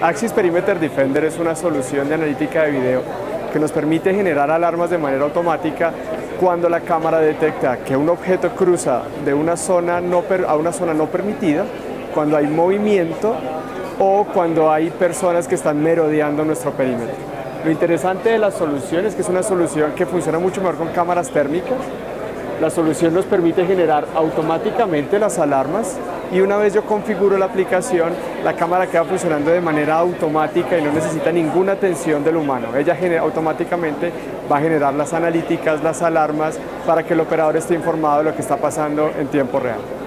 Axis Perimeter Defender es una solución de analítica de video que nos permite generar alarmas de manera automática cuando la cámara detecta que un objeto cruza de una zona a una zona no permitida, cuando hay movimiento o cuando hay personas que están merodeando nuestro perímetro. Lo interesante de la solución es que es una solución que funciona mucho mejor con cámaras térmicas. La solución nos permite generar automáticamente las alarmas y una vez yo configuro la aplicación, la cámara queda funcionando de manera automática y no necesita ninguna atención del humano. Ella automáticamente va a generar las analíticas, las alarmas, para que el operador esté informado de lo que está pasando en tiempo real.